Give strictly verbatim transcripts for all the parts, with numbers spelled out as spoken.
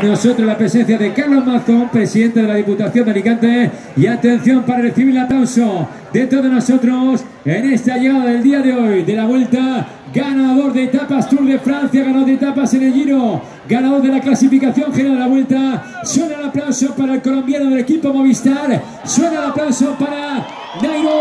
Nosotros la presencia de Carlos Mazón, presidente de la Diputación de Alicante, y atención para recibir el aplauso de todos nosotros en esta llegada del día de hoy de la Vuelta, ganador de etapas Tour de Francia, ganador de etapas en el Giro, ganador de la clasificación general de la Vuelta. Suena el aplauso para el colombiano del equipo Movistar, suena el aplauso para Nairo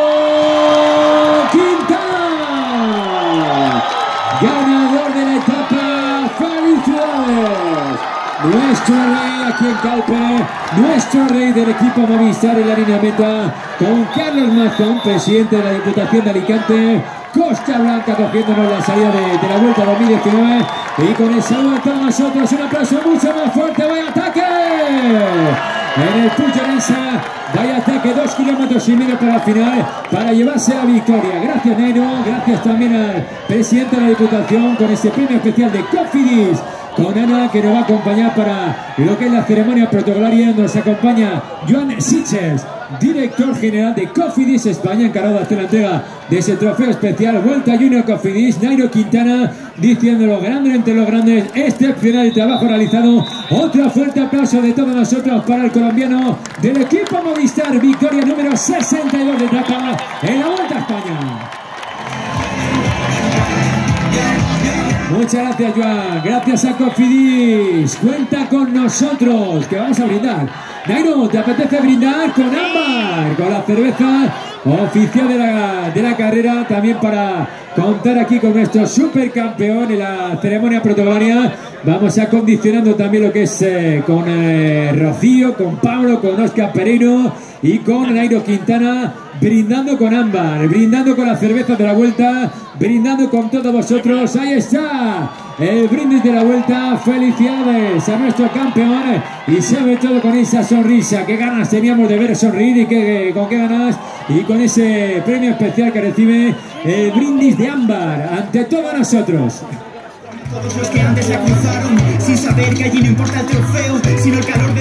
Quintana, ganador de la etapa. ¡Felicidades! Nuestro rey aquí en Calpe, nuestro rey del equipo Movistar en la línea meta, con Carlos Mazón, presidente de la Diputación de Alicante, Costa Blanca cogiéndonos la salida de, de la Vuelta dos mil diecinueve, y con el saludo a todos nosotros, un aplauso mucho más fuerte. ¡Vaya ataque! En el Puig Arensa, vaya ataque, dos kilómetros y medio para el final, para llevarse la victoria. Gracias, Nairo, gracias también al presidente de la Diputación, con este premio especial de Cofidis, con Ana, que nos va a acompañar para lo que es la ceremonia protocolaria. Nos acompaña Joan Sitges, director general de Cofidis España, encargado de hacer la entrega de ese trofeo especial Vuelta Junior Cofidis. Nairo Quintana diciéndolo grande entre los grandes, excepcional el trabajo realizado. Otro fuerte aplauso de todos nosotros para el colombiano del equipo Movistar, victoria número sesenta y dos de etapa en la Vuelta a España. Muchas gracias, Joan. Gracias a Cofidis. Cuenta con nosotros, que vamos a brindar. Nairo, ¿te apetece brindar con ámbar? Con la cerveza oficial de la, de la carrera, también para contar aquí con nuestro supercampeón en la ceremonia protocolaria. Vamos a condicionando también lo que es eh, con eh, Rocío, con Pablo, con Óscar Pereiro y con Nairo Quintana, brindando con ámbar, brindando con la cerveza de la Vuelta, brindando con todos vosotros. Ahí está el brindis de la Vuelta. Felicidades a nuestro campeón, y sobre todo con esa sonrisa. Qué ganas teníamos de ver sonreír, y qué, con qué ganas, y con ese premio especial que recibe el brindis de ámbar ante todos nosotros. Todos los que antes la cruzaron, sin saber que allí no importa el trofeo, sino el calor de